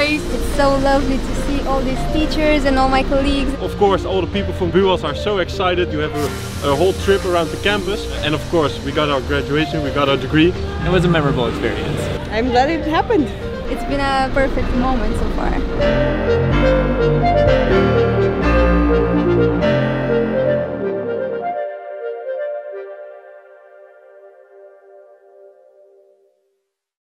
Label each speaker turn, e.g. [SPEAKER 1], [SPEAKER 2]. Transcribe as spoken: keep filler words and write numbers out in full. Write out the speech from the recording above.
[SPEAKER 1] place. It's so lovely to see all these teachers and all my colleagues.
[SPEAKER 2] Of course, all the people from B U A S are so excited. You have a, a whole trip around the campus. And of course, we got our graduation, we got our degree.
[SPEAKER 3] It was a memorable experience.
[SPEAKER 4] I'm glad it happened.
[SPEAKER 1] It's been a perfect moment so far.